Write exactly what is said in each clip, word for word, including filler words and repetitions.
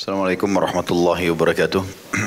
Assalamualaikum warahmatullahi wabarakatuh.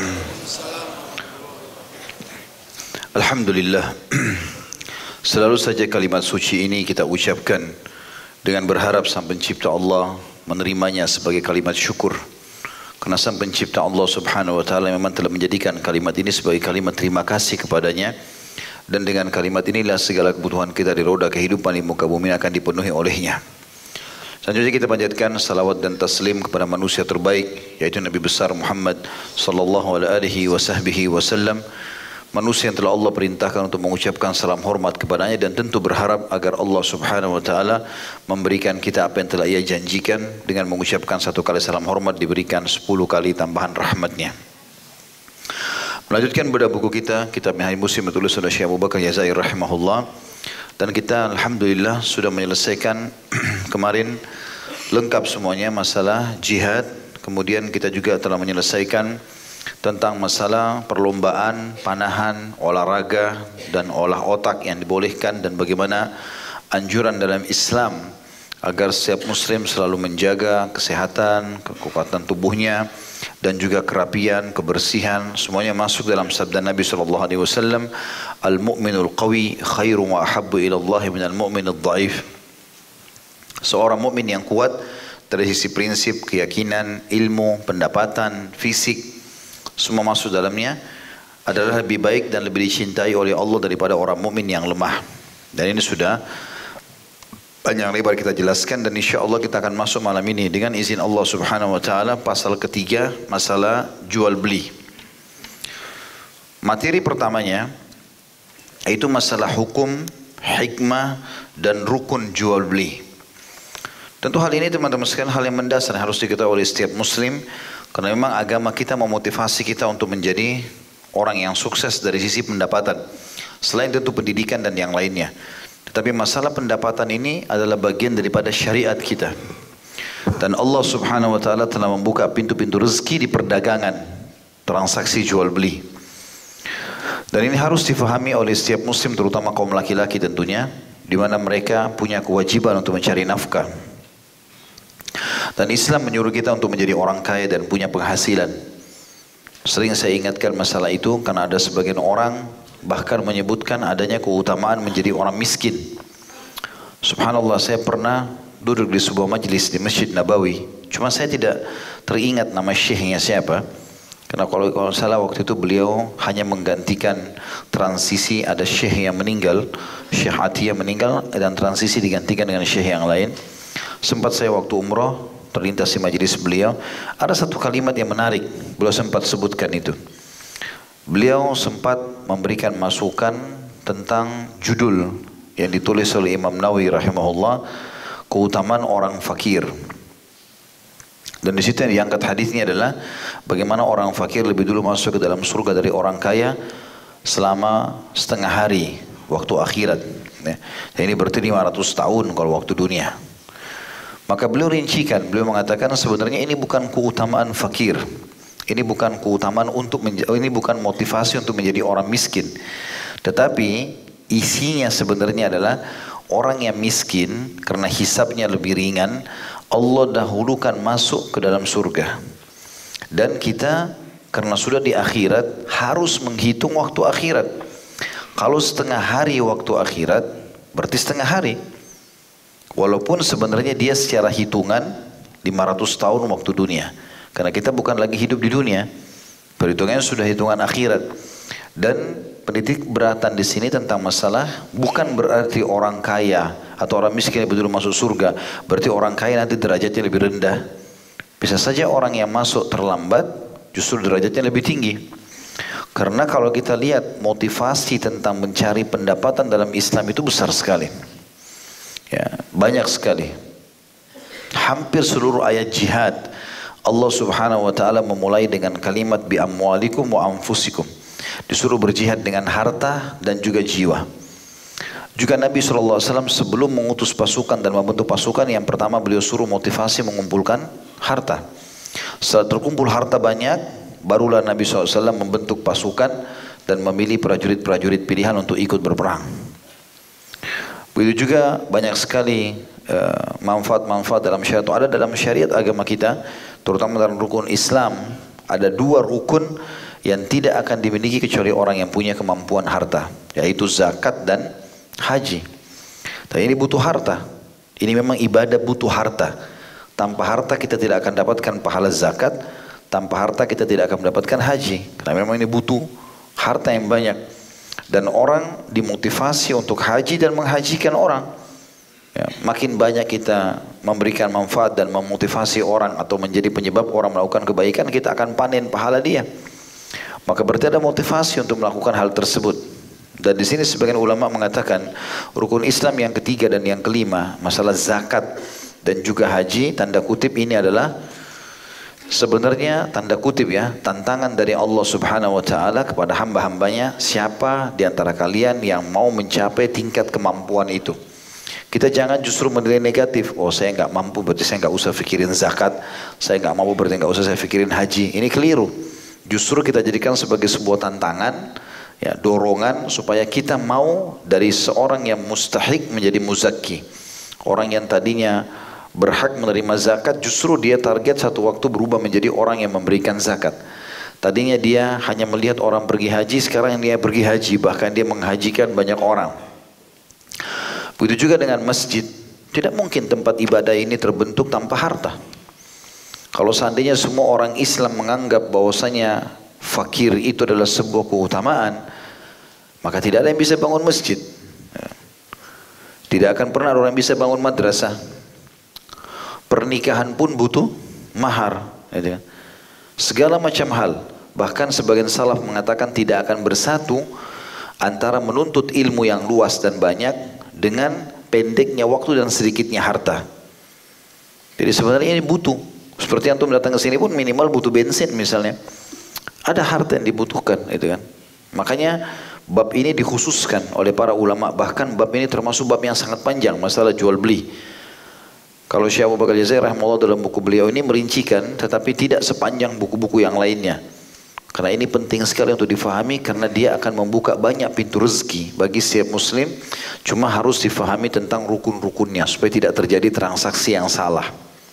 Alhamdulillah. Selalu saja kalimat suci ini kita ucapkan dengan berharap Sang Pencipta Allah menerimanya sebagai kalimat syukur. Karena Sang Pencipta Allah Subhanahu wa taala memang telah menjadikan kalimat ini sebagai kalimat terima kasih kepadanya. Dan dengan kalimat inilah segala kebutuhan kita di roda kehidupan di muka bumi akan dipenuhi olehnya. Selanjutnya kita panjatkan salawat dan taslim kepada manusia terbaik, yaitu Nabi besar Muhammad sallallahu alaihi wasallam, manusia yang telah Allah perintahkan untuk mengucapkan salam hormat kepadanya, dan tentu berharap agar Allah Subhanahu wa taala memberikan kita apa yang telah Ia janjikan dengan mengucapkan satu kali salam hormat diberikan sepuluh kali tambahan rahmatnya. Melanjutkan pada buku kita, kitab Minhaj Muslim ditulis oleh Syekh Abu Bakar Jazair rahimahullah. Dan kita alhamdulillah sudah menyelesaikan kemarin lengkap semuanya masalah jihad. Kemudian kita juga telah menyelesaikan tentang masalah perlombaan, panahan, olahraga dan olah otak yang dibolehkan, dan bagaimana anjuran dalam Islam agar setiap muslim selalu menjaga kesehatan, kekuatan tubuhnya, dan juga kerapian, kebersihan, semuanya masuk dalam sabda Nabi sallallahu alaihi wasallam, al-mu'minul qawi khairu wa ahabbu ila Allah minal mu'minid dhaif. Seorang mukmin yang kuat dari sisi prinsip, keyakinan, ilmu, pendapatan, fisik, semua masuk dalamnya, adalah lebih baik dan lebih dicintai oleh Allah daripada orang mukmin yang lemah. Dan ini sudah panjang lebar kita jelaskan, dan insya Allah kita akan masuk malam ini dengan izin Allah Subhanahu wa taala pasal ketiga, masalah jual beli. Materi pertamanya yaitu masalah hukum, hikmah dan rukun jual beli. Tentu hal ini teman-teman sekalian hal yang mendasar yang harus diketahui oleh setiap muslim, karena memang agama kita memotivasi kita untuk menjadi orang yang sukses dari sisi pendapatan, selain tentu pendidikan dan yang lainnya. Tetapi masalah pendapatan ini adalah bagian daripada syariat kita. Dan Allah Subhanahu wa taala telah membuka pintu-pintu rezeki di perdagangan, transaksi jual beli. Dan ini harus difahami oleh setiap muslim, terutama kaum laki-laki tentunya, di mana mereka punya kewajiban untuk mencari nafkah. Dan Islam menyuruh kita untuk menjadi orang kaya dan punya penghasilan. Sering saya ingatkan masalah itu karena ada sebagian orang bahkan menyebutkan adanya keutamaan menjadi orang miskin. Subhanallah, saya pernah duduk di sebuah majlis di Masjid Nabawi. Cuma saya tidak teringat nama syekhnya siapa. Karena kalau, kalau salah waktu itu beliau hanya menggantikan transisi, ada syekh yang meninggal, Syekh Atiyah meninggal, dan transisi digantikan dengan syekh yang lain. Sempat saya waktu umrah terlintas di majlis beliau, ada satu kalimat yang menarik, beliau sempat sebutkan itu. Beliau sempat memberikan masukan tentang judul yang ditulis oleh Imam Nawawi rahimahullah, keutamaan orang fakir. Dan di situ yang diangkat hadisnya adalah bagaimana orang fakir lebih dulu masuk ke dalam surga dari orang kaya selama setengah hari waktu akhirat. Dan ini berarti lima ratus tahun kalau waktu dunia. Maka beliau rincikan, beliau mengatakan sebenarnya ini bukan keutamaan fakir. Ini bukan keutamaan untuk ini bukan motivasi untuk menjadi orang miskin. Tetapi isinya sebenarnya adalah orang yang miskin karena hisabnya lebih ringan, Allah dahulukan masuk ke dalam surga. Dan kita karena sudah di akhirat harus menghitung waktu akhirat. Kalau setengah hari waktu akhirat berarti setengah hari. Walaupun sebenarnya dia secara hitungan lima ratus tahun waktu dunia. Karena kita bukan lagi hidup di dunia, perhitungannya sudah hitungan akhirat. Dan penitik beratan di sini tentang masalah bukan berarti orang kaya atau orang miskin yang betul masuk surga, berarti orang kaya nanti derajatnya lebih rendah. Bisa saja orang yang masuk terlambat justru derajatnya lebih tinggi. Karena kalau kita lihat motivasi tentang mencari pendapatan dalam Islam itu besar sekali. Ya, banyak sekali. Hampir seluruh ayat jihad Allah Subhanahu wa taala memulai dengan kalimat bi amwalikum wa anfusikum. Disuruh berjihad dengan harta dan juga jiwa. Juga Nabi shallallahu alaihi wasallam sebelum mengutus pasukan dan membentuk pasukan, yang pertama beliau suruh motivasi mengumpulkan harta. Setelah terkumpul harta banyak, barulah Nabi shallallahu alaihi wasallam membentuk pasukan dan memilih prajurit-prajurit pilihan untuk ikut berperang. Begitu juga banyak sekali manfaat-manfaat uh, dalam syariat, ada dalam syariat agama kita terutama dalam rukun Islam, ada dua rukun yang tidak akan dimiliki kecuali orang yang punya kemampuan harta, yaitu zakat dan haji. Tapi ini butuh harta. Ini memang ibadah butuh harta. Tanpa harta kita tidak akan dapatkan pahala zakat, tanpa harta kita tidak akan mendapatkan haji. Karena memang ini butuh harta yang banyak. Dan orang dimotivasi untuk haji dan menghajikan orang. Ya, makin banyak kita memberikan manfaat dan memotivasi orang atau menjadi penyebab orang melakukan kebaikan, kita akan panen pahala dia. Maka berarti ada motivasi untuk melakukan hal tersebut. Dan di sini sebagian ulama mengatakan rukun Islam yang ketiga dan yang kelima, masalah zakat dan juga haji, tanda kutip ini adalah sebenarnya tanda kutip ya, tantangan dari Allah Subhanahu wa taala kepada hamba-hambanya, siapa di antara kalian yang mau mencapai tingkat kemampuan itu. Kita jangan justru menilai negatif. Oh, saya nggak mampu, berarti saya nggak usah pikirin zakat. Saya nggak mampu, berarti nggak usah saya pikirin haji. Ini keliru. Justru kita jadikan sebagai sebuah tantangan, ya, dorongan supaya kita mau dari seorang yang mustahik menjadi muzakki. Orang yang tadinya berhak menerima zakat, justru dia target satu waktu berubah menjadi orang yang memberikan zakat. Tadinya dia hanya melihat orang pergi haji, sekarang dia pergi haji, bahkan dia menghajikan banyak orang. Begitu juga dengan masjid. Tidak mungkin tempat ibadah ini terbentuk tanpa harta. Kalau seandainya semua orang Islam menganggap bahwasanya fakir itu adalah sebuah keutamaan, maka tidak ada yang bisa bangun masjid. Tidak akan pernah orang bisa bangun madrasah. Pernikahan pun butuh mahar. Segala macam hal. Bahkan sebagian salaf mengatakan tidak akan bersatu antara menuntut ilmu yang luas dan banyak dengan pendeknya waktu dan sedikitnya harta. Jadi sebenarnya ini butuh. Seperti antum datang ke sini pun minimal butuh bensin misalnya. Ada harta yang dibutuhkan, itu kan. Makanya bab ini dikhususkan oleh para ulama. Bahkan bab ini termasuk bab yang sangat panjang, masalah jual beli. Kalau Syekh Abu Bakar Jazair rahimahullah dalam buku beliau ini merincikan, tetapi tidak sepanjang buku-buku yang lainnya. Karena ini penting sekali untuk difahami, karena dia akan membuka banyak pintu rezeki bagi setiap muslim. Cuma harus difahami tentang rukun-rukunnya supaya tidak terjadi transaksi yang salah.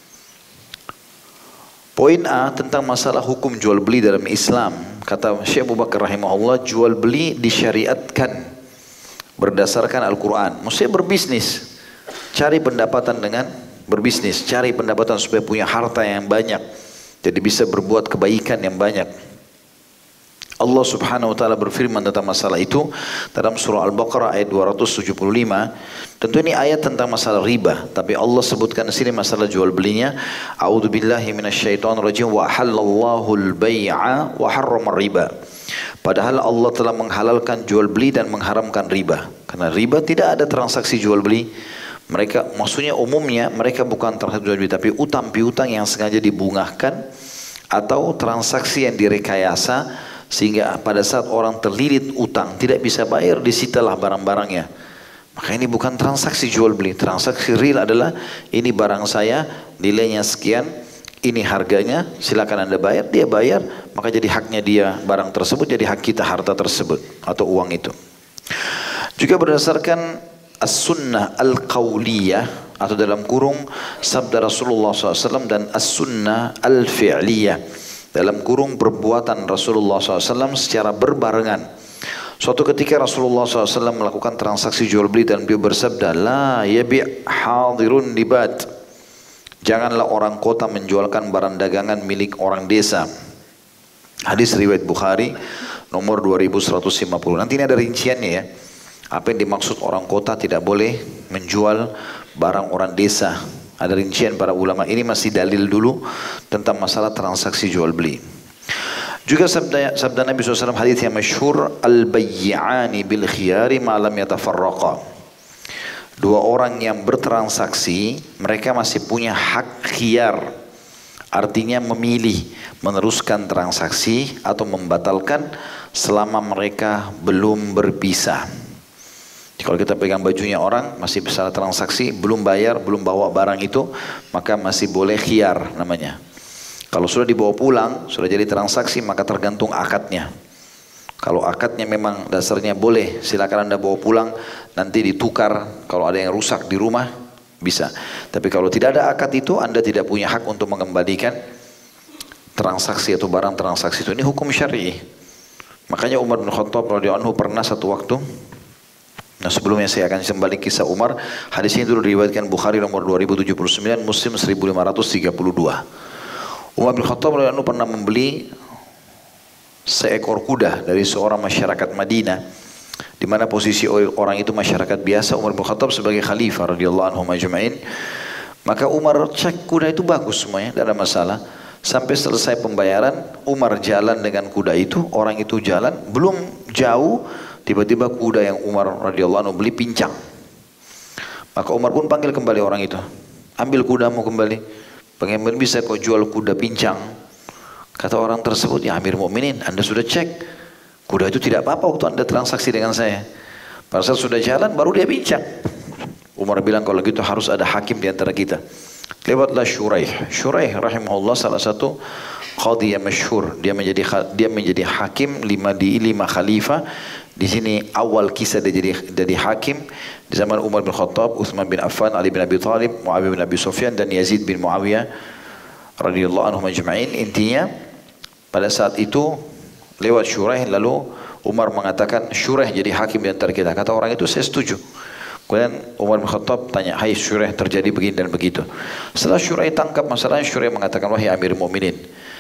Poin A tentang masalah hukum jual beli dalam Islam. Kata Syekh Abu Bakar rahimahullah, jual beli disyariatkan berdasarkan Al-Quran. Maksudnya berbisnis, cari pendapatan dengan berbisnis, cari pendapatan supaya punya harta yang banyak, jadi bisa berbuat kebaikan yang banyak. Allah Subhanahu wa taala berfirman tentang masalah itu dalam surah Al-Baqarah ayat dua ratus tujuh puluh lima. Tentu ini ayat tentang masalah riba, tapi Allah sebutkan di sini masalah jual belinya. A'udzubillahi minasyaitonirrajim wa halallahu al-bai'a wa harrama riba. Padahal Allah telah menghalalkan jual beli dan mengharamkan riba. Karena riba tidak ada transaksi jual beli. Mereka maksudnya umumnya mereka bukan transaksi jual beli, tapi utang piutang yang sengaja dibungahkan atau transaksi yang direkayasa, sehingga pada saat orang terlilit utang tidak bisa bayar, disitalah barang-barangnya. Maka ini bukan transaksi jual beli. Transaksi real adalah ini barang saya, nilainya sekian, ini harganya, silakan anda bayar. Dia bayar, maka jadi haknya dia barang tersebut, jadi hak kita harta tersebut atau uang itu. Juga berdasarkan as-sunnah al-qawliyah atau dalam kurung sabda Rasulullah shallallahu alaihi wasallam dan as-sunnah al-fi'liyah dalam kurung perbuatan Rasulullah shallallahu alaihi wasallam secara berbarengan. Suatu ketika Rasulullah shallallahu alaihi wasallam melakukan transaksi jual beli dan beliau bersabda, la yabi' hadirun libat. Janganlah orang kota menjualkan barang dagangan milik orang desa. Hadis riwayat Bukhari nomor dua ribu seratus lima puluh. Nanti ini ada rinciannya ya. Apa yang dimaksud orang kota tidak boleh menjual barang orang desa. Ada rincian para ulama. Ini masih dalil dulu tentang masalah transaksi jual beli. Juga sabda, sabda Nabi shallallahu alaihi wasallam hadits yang masyhur, al-bayyi'ani bil khiyari ma lam yatafarraqa. Dua orang yang bertransaksi, mereka masih punya hak khiyar. Artinya memilih meneruskan transaksi atau membatalkan selama mereka belum berpisah. Kalau kita pegang bajunya orang, masih bisa transaksi, belum bayar, belum bawa barang itu, maka masih boleh khiyar namanya. Kalau sudah dibawa pulang, sudah jadi transaksi, maka tergantung akadnya. Kalau akadnya memang dasarnya boleh, silakan anda bawa pulang, nanti ditukar. Kalau ada yang rusak di rumah, bisa. Tapi kalau tidak ada akad itu, anda tidak punya hak untuk mengembalikan transaksi atau barang transaksi itu. Ini hukum syar'i. Makanya Umar bin Khattab radhiyallahu anhu pernah satu waktu, nah sebelumnya saya akan kembali kisah Umar. Hadis ini dulu diriwayatkan Bukhari nomor dua ribu tujuh puluh sembilan, Muslim seribu lima ratus tiga puluh dua. Umar bin Khattab radhiyallahu anhu pernah membeli seekor kuda dari seorang masyarakat Madinah, di mana posisi orang itu masyarakat biasa, Umar bin Khattab sebagai khalifah radhiyallahu anhu majma'in. Maka Umar cek kuda itu bagus semuanya, tidak ada masalah. Sampai selesai pembayaran, Umar jalan dengan kuda itu, orang itu jalan, belum jauh, tiba-tiba kuda yang Umar radhiyallahu anhu beli pincang. Maka Umar pun panggil kembali orang itu, ambil kudamu kembali. Bagaimana bisa kau jual kuda pincang? Kata orang tersebut, ya Amir Mukminin, Anda sudah cek, kuda itu tidak apa-apa waktu Anda transaksi dengan saya. Pada saat sudah jalan, baru dia pincang. Umar bilang, kalau gitu harus ada hakim di antara kita. Lewatlah Shuraih. Shuraih rahimahullah salah satu qadhi yang masyhur. Dia menjadi dia menjadi hakim lima di lima khalifah. Di sini awal kisah dia jadi jadi hakim di zaman Umar bin Khattab, Utsman bin Affan, Ali bin Abi Thalib, Muawiyah bin Abi Sufyan dan Yazid bin Muawiyah radhiyallahu anhum ajma'in. Intinya pada saat itu lewat Shuraih, lalu Umar mengatakan Shuraih jadi hakim di antara kita. Kata orang itu, saya setuju. Kemudian Umar bin Khattab tanya, hai Shuraih, terjadi begini dan begitu. Setelah Shuraih tangkap masalahnya, Shuraih mengatakan, wahai Amir Mukminin,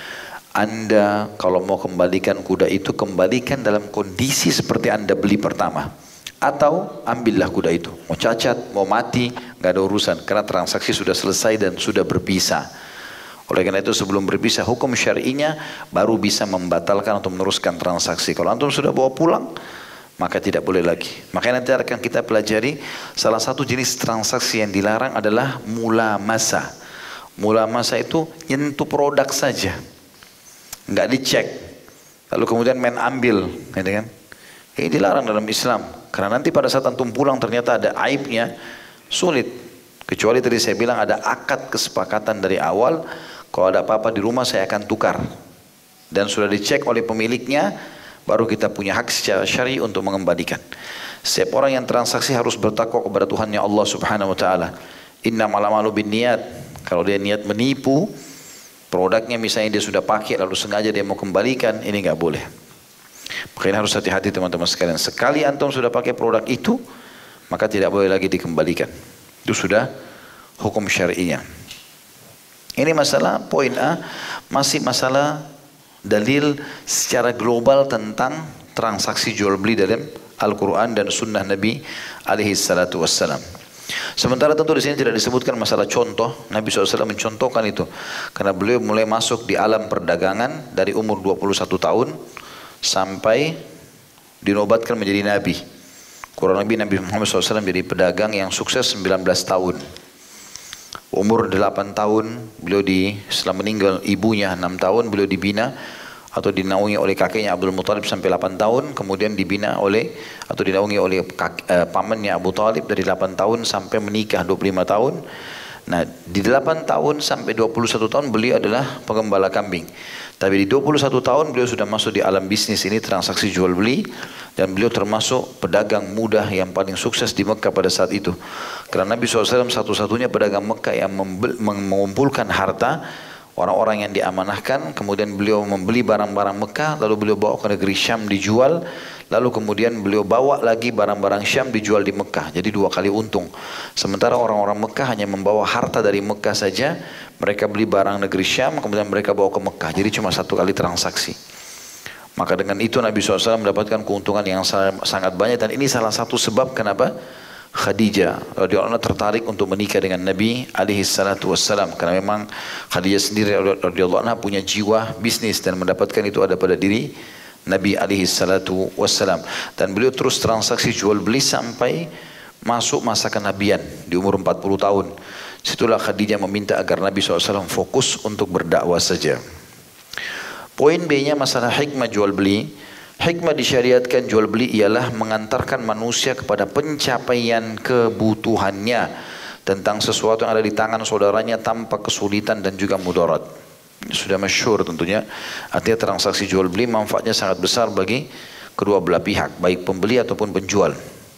Anda kalau mau kembalikan kuda itu, kembalikan dalam kondisi seperti Anda beli pertama. Atau ambillah kuda itu. Mau cacat, mau mati, nggak ada urusan. Karena transaksi sudah selesai dan sudah berpisah. Oleh karena itu sebelum berpisah, hukum syar'inya baru bisa membatalkan atau meneruskan transaksi. Kalau antum sudah bawa pulang, maka tidak boleh lagi. Makanya nanti akan kita pelajari salah satu jenis transaksi yang dilarang adalah mula masa. Mula masa itu nyentuh produk saja, nggak dicek, lalu kemudian main ambil, gitu kan? Ini dilarang dalam Islam. Karena nanti pada saat antum pulang ternyata ada aibnya, sulit. Kecuali tadi saya bilang ada akad kesepakatan dari awal, kalau ada apa-apa di rumah saya akan tukar, dan sudah dicek oleh pemiliknya. Baru kita punya hak secara syar'i untuk mengembalikan. Setiap orang yang transaksi harus bertakwa kepada Tuhannya Allah Subhanahu wa taala. Innamal a'malu binniyat. Kalau dia niat menipu, produknya misalnya dia sudah pakai lalu sengaja dia mau kembalikan, ini enggak boleh. Makanya harus hati-hati teman-teman sekalian. Sekali antum sudah pakai produk itu, maka tidak boleh lagi dikembalikan. Itu sudah hukum syar'inya. Ini masalah poin A, masih masalah dalil secara global tentang transaksi jual beli dalam Al-Quran dan Sunnah Nabi alaihi salatu wassalam. Sementara tentu di sini tidak disebutkan masalah contoh. Nabi shallallahu alaihi wasallam mencontohkan itu karena beliau mulai masuk di alam perdagangan dari umur dua puluh satu tahun sampai dinobatkan menjadi Nabi. Kurang lebih Nabi Muhammad shallallahu alaihi wasallam jadi pedagang yang sukses sembilan belas tahun. Umur delapan tahun beliau di setelah meninggal ibunya enam tahun beliau dibina atau dinaungi oleh kakeknya Abdul Muthalib sampai delapan tahun, kemudian dibina oleh atau dinaungi oleh kak, eh, pamannya Abu Thalib dari delapan tahun sampai menikah dua puluh lima tahun. Nah, di delapan tahun sampai dua puluh satu tahun beliau adalah pengembala kambing. Tapi di dua puluh satu tahun beliau sudah masuk di alam bisnis ini, transaksi jual beli, dan beliau termasuk pedagang muda yang paling sukses di Mekah pada saat itu. Karena Nabi shallallahu alaihi wasallam satu-satunya pedagang Mekah yang mengumpulkan harta orang-orang yang diamanahkan, kemudian beliau membeli barang-barang Mekah, lalu beliau bawa ke negeri Syam dijual, lalu kemudian beliau bawa lagi barang-barang Syam dijual di Mekah. Jadi dua kali untung. Sementara orang-orang Mekah hanya membawa harta dari Mekah saja, mereka beli barang negeri Syam, kemudian mereka bawa ke Mekah. Jadi cuma satu kali transaksi. Maka dengan itu Nabi shallallahu alaihi wasallam mendapatkan keuntungan yang sangat banyak, dan ini salah satu sebab kenapa Khadijah radhiyallahu anha tertarik untuk menikah dengan Nabi alaihi salatu wassalam, karena memang Khadijah sendiri radhiyallahu anha punya jiwa bisnis dan mendapatkan itu ada pada diri Nabi alaihi salatu wassalam. Dan beliau terus transaksi jual beli sampai masuk masa kenabian di umur empat puluh tahun. Situlah Khadijah meminta agar Nabi shallallahu alaihi wasallam fokus untuk berdakwah saja. Poin B-nya masalah hikmah jual beli. Hikmah disyariatkan jual beli ialah mengantarkan manusia kepada pencapaian kebutuhannya tentang sesuatu yang ada di tangan saudaranya tanpa kesulitan dan juga mudarat. Ini sudah masyhur tentunya. Artinya transaksi jual beli manfaatnya sangat besar bagi kedua belah pihak, baik pembeli ataupun penjual.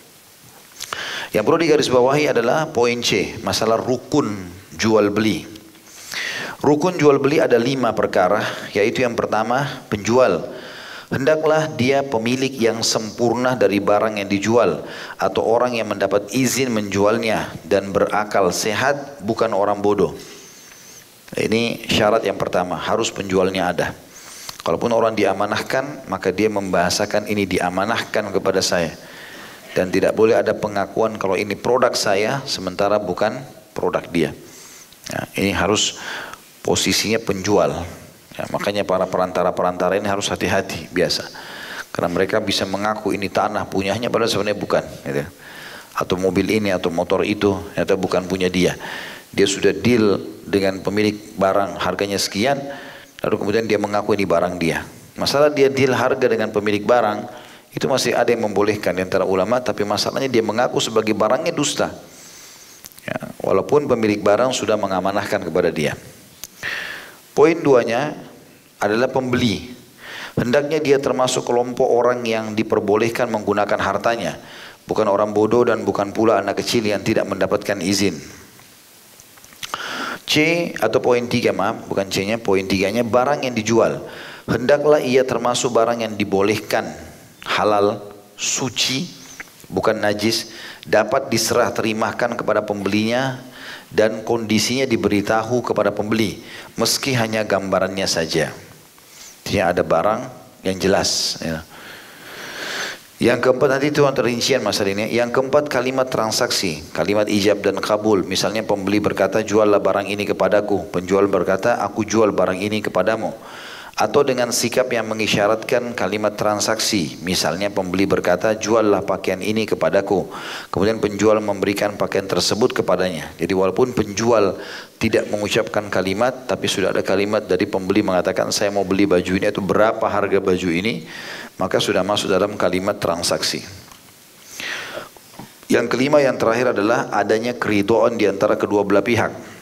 Yang perlu digarisbawahi adalah poin C, masalah rukun jual beli. Rukun jual beli ada lima perkara, yaitu yang pertama penjual. Hendaklah dia pemilik yang sempurna dari barang yang dijual atau orang yang mendapat izin menjualnya dan berakal sehat, bukan orang bodoh. Ini syarat yang pertama, harus penjualnya ada. Kalaupun orang diamanahkan, maka dia membahasakan ini diamanahkan kepada saya. Dan tidak boleh ada pengakuan kalau ini produk saya, sementara bukan produk dia. Ya, ini harus posisinya penjual. Ya, makanya para perantara-perantara ini harus hati-hati biasa. Karena mereka bisa mengaku ini tanah punyanya padahal sebenarnya bukan. Gitu. Atau mobil ini atau motor itu ternyata bukan punya dia. Dia sudah deal dengan pemilik barang harganya sekian, lalu kemudian dia mengaku ini barang dia. Masalah dia deal harga dengan pemilik barang, itu masih ada yang membolehkan di antara ulama, tapi masalahnya dia mengaku sebagai barangnya dusta. Ya, walaupun pemilik barang sudah mengamanahkan kepada dia. Poin duanya adalah pembeli. Hendaknya dia termasuk kelompok orang yang diperbolehkan menggunakan hartanya, bukan orang bodoh dan bukan pula anak kecil yang tidak mendapatkan izin. C atau poin tiga, maaf, bukan C-nya, poin tiganya, barang yang dijual. Hendaklah ia termasuk barang yang dibolehkan, halal, suci, bukan najis, dapat diserah terimakan kepada pembelinya dan kondisinya diberitahu kepada pembeli, meski hanya gambarannya saja. Artinya ada barang yang jelas. Ya. Yang keempat, nanti itu rincian masalah ini. Yang keempat, kalimat transaksi, kalimat ijab dan kabul. Misalnya pembeli berkata, juallah barang ini kepadaku. Penjual berkata, aku jual barang ini kepadamu. Atau dengan sikap yang mengisyaratkan kalimat transaksi. Misalnya pembeli berkata, juallah pakaian ini kepadaku. Kemudian penjual memberikan pakaian tersebut kepadanya. Jadi walaupun penjual tidak mengucapkan kalimat, tapi sudah ada kalimat dari pembeli mengatakan, saya mau beli baju ini, itu berapa harga baju ini, maka sudah masuk dalam kalimat transaksi. Yang kelima, yang terakhir adalah adanya keridhaan di antara kedua belah pihak.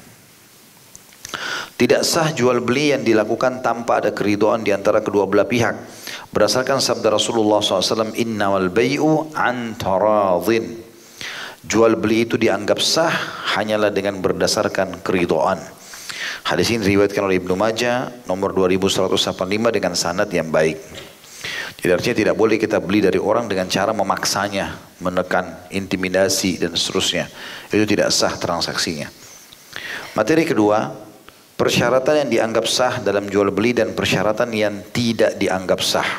Tidak sah jual beli yang dilakukan tanpa ada keridhaan di antara kedua belah pihak. Berdasarkan sabda Rasulullah shallallahu alaihi wasallam, innamal bai'u an taradhin. Jual beli itu dianggap sah hanyalah dengan berdasarkan keridhaan. Hadis ini diriwayatkan oleh Ibnu Majah nomor dua ribu seratus delapan puluh lima dengan sanad yang baik. Jadi artinya tidak boleh kita beli dari orang dengan cara memaksanya, menekan, intimidasi dan seterusnya. Itu tidak sah transaksinya. Materi kedua, persyaratan yang dianggap sah dalam jual beli dan persyaratan yang tidak dianggap sah.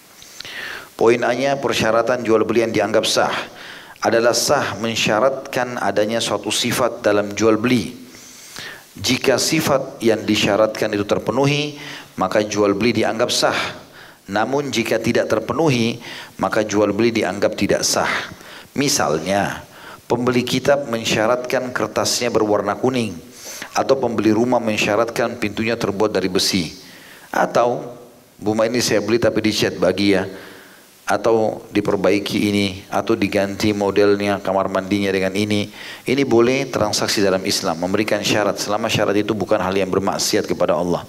Poin A-nya, persyaratan jual beli yang dianggap sah adalah sah mensyaratkan adanya suatu sifat dalam jual beli. Jika sifat yang disyaratkan itu terpenuhi, maka jual beli dianggap sah. Namun jika tidak terpenuhi, maka jual beli dianggap tidak sah. Misalnya, pembeli kitab mensyaratkan kertasnya berwarna kuning, atau pembeli rumah mensyaratkan pintunya terbuat dari besi, atau rumah ini saya beli tapi dicat bagi ya, atau diperbaiki ini, atau diganti modelnya, kamar mandinya dengan ini. Ini boleh transaksi dalam Islam, memberikan syarat selama syarat itu bukan hal yang bermaksiat kepada Allah.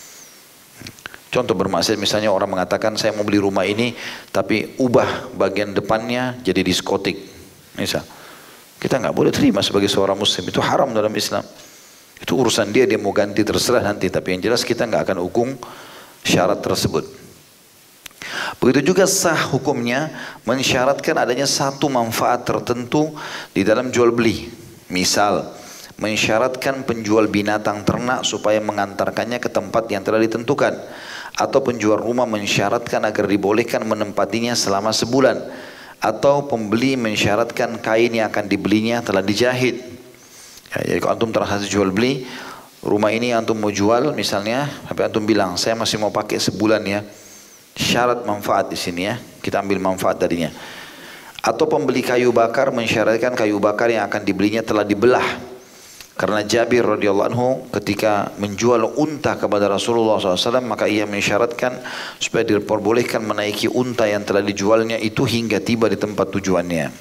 Contoh bermaksiat, misalnya orang mengatakan saya mau beli rumah ini tapi ubah bagian depannya jadi diskotik, misal. Kita nggak boleh terima sebagai seorang muslim, itu haram dalam Islam. Itu urusan dia, dia mau ganti terserah nanti, tapi yang jelas kita nggak akan hukum syarat tersebut. Begitu juga sah hukumnya mensyaratkan adanya satu manfaat tertentu di dalam jual beli. Misal, mensyaratkan penjual binatang ternak supaya mengantarkannya ke tempat yang telah ditentukan. Atau penjual rumah mensyaratkan agar dibolehkan menempatinya selama sebulan. Atau pembeli mensyaratkan kain yang akan dibelinya telah dijahit. Ya, jadi kalau antum transaksi jual beli, rumah ini antum mau jual misalnya, tapi antum bilang saya masih mau pakai sebulan ya. Syarat manfaat di sini ya, kita ambil manfaat darinya. Atau pembeli kayu bakar mensyaratkan kayu bakar yang akan dibelinya telah dibelah. Karena Jabir radhiyallahu anhu ketika menjual unta kepada Rasulullah shallallahu alaihi wasallam, maka ia mensyaratkan supaya diperbolehkan menaiki unta yang telah dijualnya itu hingga tiba di tempat tujuannya.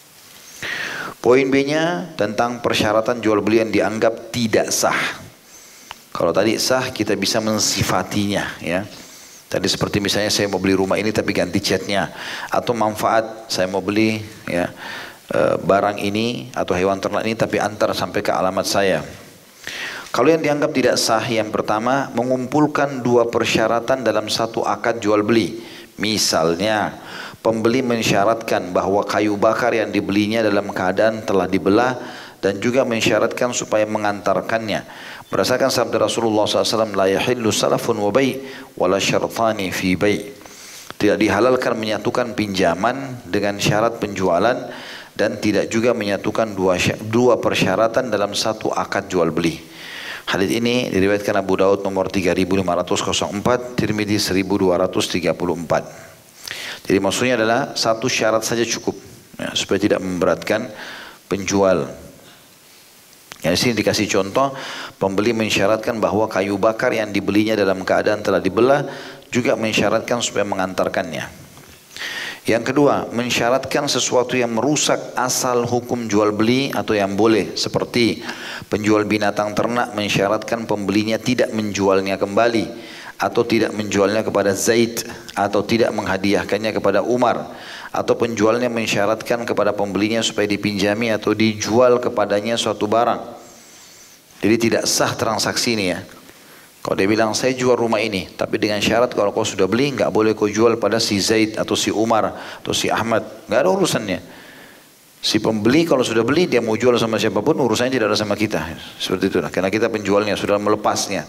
Poin B-nya tentang persyaratan jual beli yang dianggap tidak sah. Kalau tadi sah, kita bisa mensifatinya ya. Tadi seperti misalnya saya mau beli rumah ini tapi ganti catnya, atau manfaat saya mau beli ya barang ini atau hewan ternak ini tapi antar sampai ke alamat saya. Kalau yang dianggap tidak sah, yang pertama mengumpulkan dua persyaratan dalam satu akad jual beli. Misalnya, pembeli mensyaratkan bahwa kayu bakar yang dibelinya dalam keadaan telah dibelah dan juga mensyaratkan supaya mengantarkannya. Berdasarkan sabda Rasulullah shallallahu alaihi wasallam, la yahillu salafun wa bai' wala syartani fi bai'. Tidak dihalalkan menyatukan pinjaman dengan syarat penjualan dan tidak juga menyatukan dua, dua persyaratan dalam satu akad jual beli. Hadits ini diriwayatkan Abu Daud nomor tiga ribu lima ratus empat, Tirmidzi seribu dua ratus tiga puluh empat. Jadi maksudnya adalah satu syarat saja cukup, ya, supaya tidak memberatkan penjual. Ya, di sini dikasih contoh, pembeli mensyaratkan bahwa kayu bakar yang dibelinya dalam keadaan telah dibelah, juga mensyaratkan supaya mengantarkannya. Yang kedua, mensyaratkan sesuatu yang merusak asal hukum jual beli atau yang boleh, seperti penjual binatang ternak mensyaratkan pembelinya tidak menjualnya kembali, atau tidak menjualnya kepada Zaid, atau tidak menghadiahkannya kepada Umar, atau penjualnya mensyaratkan kepada pembelinya supaya dipinjami atau dijual kepadanya suatu barang. Jadi tidak sah transaksi ini, ya. Kalau dia bilang saya jual rumah ini, tapi dengan syarat kalau kau sudah beli nggak boleh kau jual pada si Zaid atau si Umar atau si Ahmad, nggak ada urusannya. Si pembeli kalau sudah beli dia mau jual sama siapapun urusannya tidak ada sama kita, seperti itu lah. Karena kita penjualnya sudah melepasnya.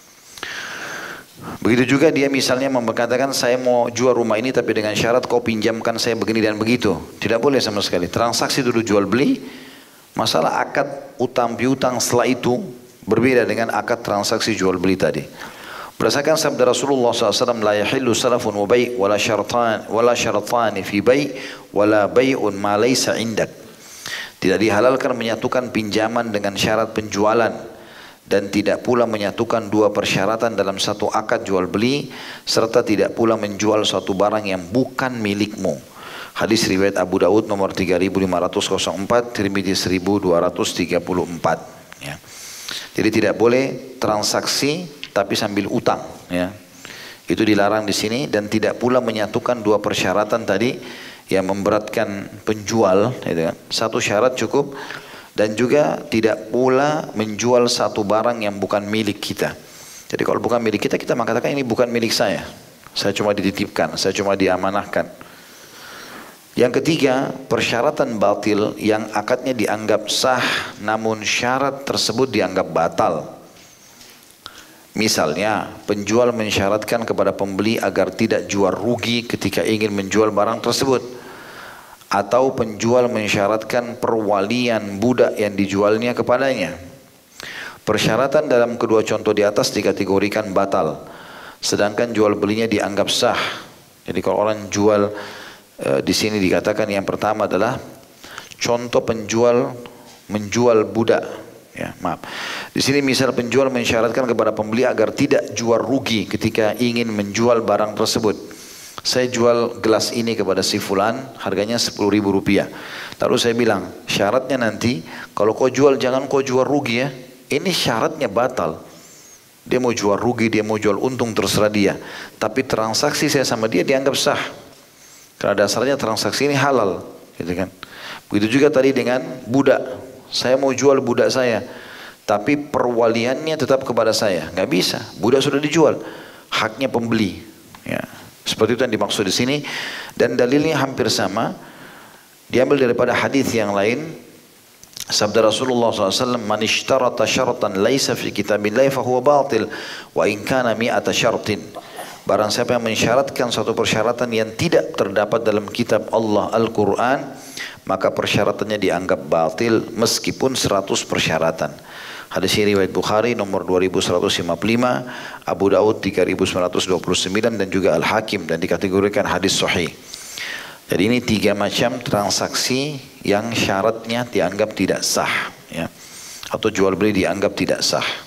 Begitu juga dia misalnya mengatakan saya mau jual rumah ini tapi dengan syarat kau pinjamkan saya begini dan begitu, tidak boleh sama sekali. Transaksi dulu jual beli, masalah akad utang piutang setelah itu berbeda dengan akad transaksi jual beli tadi. Berdasarkan sabda Rasulullah shallallahu alaihi wasallam, la yahillu salafun wa bai' wala syartan wala syartani fi bai' wala bai'un ma laysa indak. Tidak dihalalkan menyatukan pinjaman dengan syarat penjualan dan tidak pula menyatukan dua persyaratan dalam satu akad jual beli, serta tidak pula menjual suatu barang yang bukan milikmu. Hadis riwayat Abu Daud nomor tiga ribu lima ratus empat, Tirmidzi seribu dua ratus tiga puluh empat, ya. Jadi tidak boleh transaksi tapi sambil utang, ya. Itu dilarang di sini, dan tidak pula menyatukan dua persyaratan tadi yang memberatkan penjual, gitu kan. Satu syarat cukup, dan juga tidak pula menjual satu barang yang bukan milik kita. Jadi kalau bukan milik kita, kita mengatakan ini bukan milik saya. Saya cuma dititipkan, saya cuma diamanahkan. Yang ketiga, persyaratan batil yang akadnya dianggap sah namun syarat tersebut dianggap batal. Misalnya, penjual mensyaratkan kepada pembeli agar tidak jual rugi ketika ingin menjual barang tersebut. Atau penjual mensyaratkan perwalian budak yang dijualnya kepadanya. Persyaratan dalam kedua contoh di atas dikategorikan batal, sedangkan jual belinya dianggap sah. Jadi kalau orang jual, di sini dikatakan yang pertama adalah contoh penjual menjual budak, ya, maaf. Di sini misal penjual mensyaratkan kepada pembeli agar tidak jual rugi ketika ingin menjual barang tersebut. Saya jual gelas ini kepada si fulan, harganya sepuluh ribu rupiah. Lalu saya bilang, syaratnya nanti kalau kau jual jangan kau jual rugi, ya. Ini syaratnya batal. Dia mau jual rugi, dia mau jual untung, terserah dia. Tapi transaksi saya sama dia dianggap sah. Karena dasarnya transaksi ini halal, gitu kan. Begitu juga tadi dengan budak. Saya mau jual budak saya, tapi perwaliannya tetap kepada saya. Nggak bisa, budak sudah dijual, haknya pembeli. Ya, seperti itu yang dimaksud di sini. Dan dalilnya hampir sama, diambil daripada hadis yang lain. Sabda Rasulullah shallallahu alaihi wasallam, "Man ishtarata syartan laisa fi kitabillahi fahuwa batil, wa in kana mi'ata syartin." Barang siapa yang mensyaratkan suatu persyaratan yang tidak terdapat dalam kitab Allah Al-Quran, maka persyaratannya dianggap batil meskipun seratus persyaratan. Hadis ini riwayat Bukhari nomor dua ribu seratus lima puluh lima, Abu Daud tiga ribu sembilan ratus dua puluh sembilan, dan juga Al-Hakim, dan dikategorikan hadis sahih. Jadi ini tiga macam transaksi yang syaratnya dianggap tidak sah, ya, atau jual beli dianggap tidak sah.